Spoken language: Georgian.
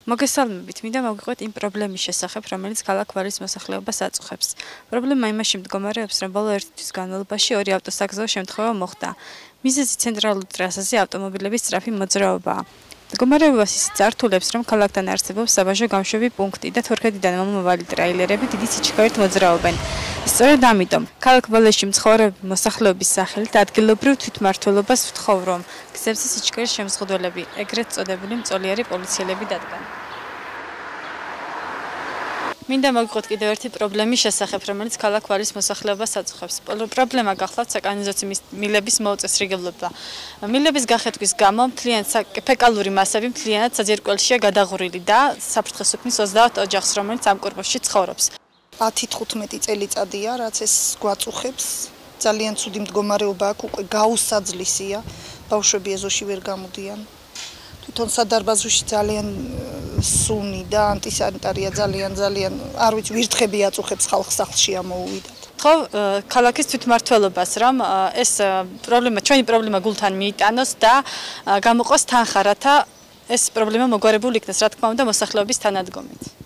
მოგესალმებით, მინდა მოგიყვეთ იმ პრობლემის შესახებ, რომელიც ქალაქ ვალის მოსახლეობას აწუხებს. პრობლემა იმაში მდგომარეობს, რომ ბოლო ერთი თვის განმავლობაში ორი ავტოსაგზაო შემთხვევა მოხდა. მიზეზი ცენტრალურ ტრასაზე ავტომობილების სწრაფი მოძრაობაა. მდგომარეობას ისიც ართულებს, რომ ქალაქთან არსებობს საბაჟო გამშვები პუნქტი და თურქეთიდან მომავალი ტრეილერები დიდი სიჩქარით მოძრაობენ. სწორედ ამიტომ, ქალაქ ვალეში მცხოვრები მოსახლეობის სახელით ადგილობრივ თვითმმართველობას ვთხოვ, რომ გზებზე სიჩქარის შემზღუდველები, ეგრეთ წოდებული მწოლიარე პოლიციელები დადგან. მინდა მოგიყვეთ კიდევ ერთი პრობლემის შესახებ, რომელიც ქალაქ ვალის მოსახლეობას აწუხებს. პრობლემა გახლავთ საკანონიზაციო მილების მოუწესრიგებლობა. მილების გახეთქვის გამო მთლიანი ფეკალური მასები მთლიანად საძირკველშია გადაღურილი და საფრთხეს უქმნის 30 ოჯახს, რომელიც ამ კორპუსში ცხოვრობს. 10-15 წელიწადია, რაც ეს გვაწუხებს. ძალიან ცუდი მდგომარეობა აქვს, უკვე გაუსაძლისია. ბავშვები ეზოში ვერ გამოდიან. თვითონ სადარბაზოში ძალიან სუნი და ანტისანიტარია ძალიან არ ვიცი ვირთხები აწუხებს ხალხს სახლში ამოუვიდათ. ხო, ქალაქის თვითმმართველობას, რომ ეს ჩვენი პრობლემა გულთან მიიტანოს და გამოყოს თანხა, რათა ეს პრობლემა მოგვარებული იქნას, რა თქმა უნდა, მოსახლეობის თანადგომით.